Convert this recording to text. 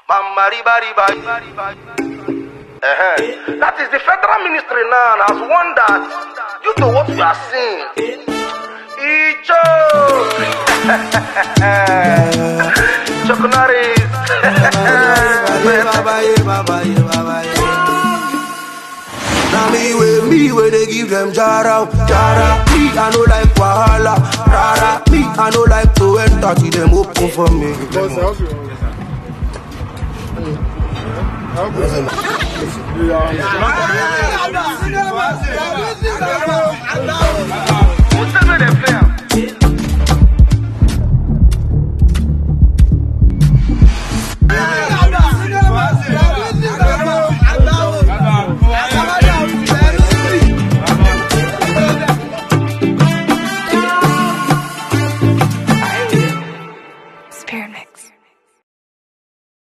That is the federal ministry now has warned that due to what we are seeing, Icho Chokunaris. Now me where they give them jara. Me I no like wahala. Rara, me I no like to enter to them open for me. Yeah.